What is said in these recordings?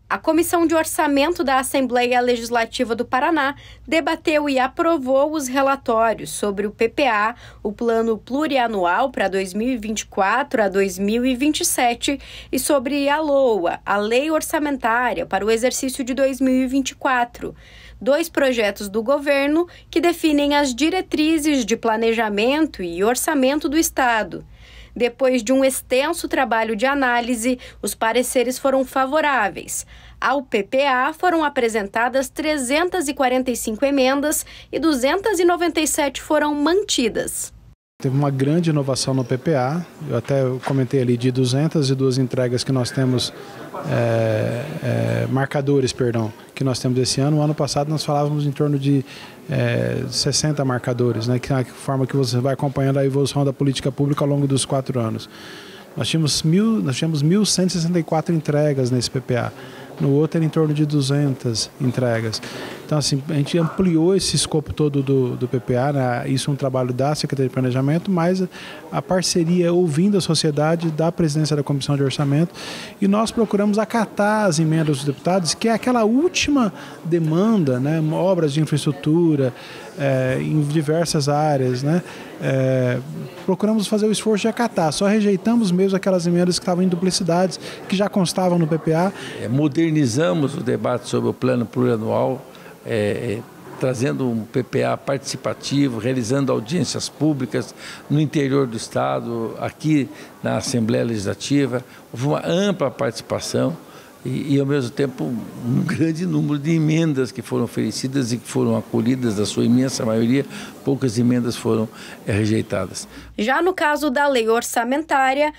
A Comissão de Orçamento da Assembleia Legislativa do Paraná debateu e aprovou os relatórios sobre o PPA, o Plano Plurianual para 2024 a 2027, e sobre a LOA, a Lei Orçamentária para o exercício de 2024. 2 projetos do governo que definem as diretrizes de planejamento e orçamento do Estado. Depois de um extenso trabalho de análise, os pareceres foram favoráveis. Ao PPA foram apresentadas 345 emendas e 297 foram mantidas. Teve uma grande inovação no PPA, eu até comentei ali de 202 entregas que nós temos, marcadores, que nós temos esse ano. O ano passado nós falávamos em torno de 60 marcadores, né, que é a forma que você vai acompanhando a evolução da política pública ao longo dos 4 anos. Nós tínhamos 1.164 entregas nesse PPA. No outro era em torno de 200 entregas. Então, assim, a gente ampliou esse escopo todo do PPA, né? Isso é um trabalho da Secretaria de Planejamento, mas a parceria ouvindo a sociedade da presidência da Comissão de Orçamento, e nós procuramos acatar as emendas dos deputados, que é aquela última demanda, né? Obras de infraestrutura, em diversas áreas, né? Procuramos fazer o esforço de acatar, só rejeitamos mesmo aquelas emendas que estavam em duplicidades, que já constavam no PPA. Modernizamos o debate sobre o plano plurianual, trazendo um PPA participativo, realizando audiências públicas no interior do Estado, aqui na Assembleia Legislativa. Houve uma ampla participação e ao mesmo tempo, um grande número de emendas que foram oferecidas e que foram acolhidas, da sua imensa maioria. Poucas emendas foram rejeitadas. Já no caso da lei orçamentária,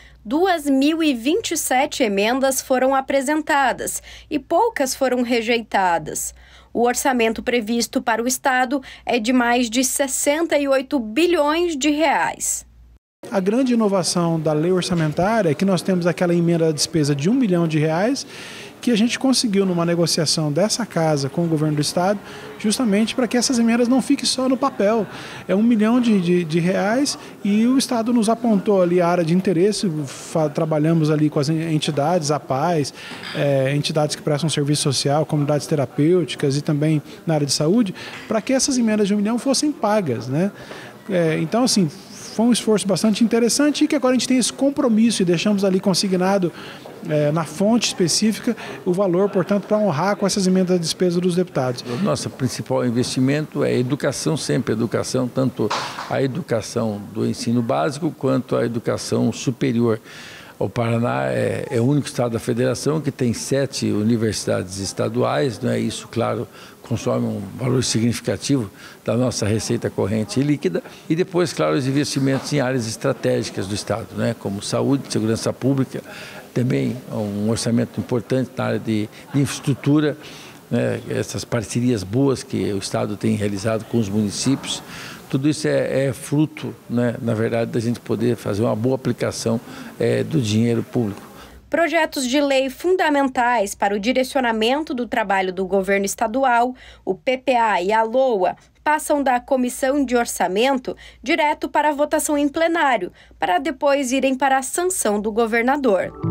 2.027 emendas foram apresentadas e poucas foram rejeitadas. O orçamento previsto para o Estado é de mais de 68 bilhões de reais. A grande inovação da lei orçamentária é que nós temos aquela emenda da despesa de R$1 bilhão, que a gente conseguiu numa negociação dessa casa com o governo do Estado, justamente para que essas emendas não fiquem só no papel. É R$1 milhão e o Estado nos apontou ali a área de interesse, trabalhamos ali com as entidades, a Paz, entidades que prestam serviço social, comunidades terapêuticas e também na área de saúde, para que essas emendas de R$1 milhão fossem pagas, né? Então, assim, foi um esforço bastante interessante e que agora a gente tem esse compromisso e deixamos ali consignado na fonte específica o valor, portanto, para honrar com essas emendas de despesa dos deputados. O nosso principal investimento é educação, sempre educação, tanto a educação do ensino básico quanto a educação superior. O Paraná é o único estado da federação que tem 7 universidades estaduais, né? Isso, claro, consome um valor significativo da nossa receita corrente e líquida. E depois, claro, os investimentos em áreas estratégicas do estado, né? Como saúde, segurança pública, também um orçamento importante na área de infraestrutura, né? Essas parcerias boas que o estado tem realizado com os municípios. Tudo isso é fruto, né, na verdade, da gente poder fazer uma boa aplicação do dinheiro público. Projetos de lei fundamentais para o direcionamento do trabalho do governo estadual, o PPA e a LOA, passam da Comissão de Orçamento direto para a votação em plenário, para depois irem para a sanção do governador.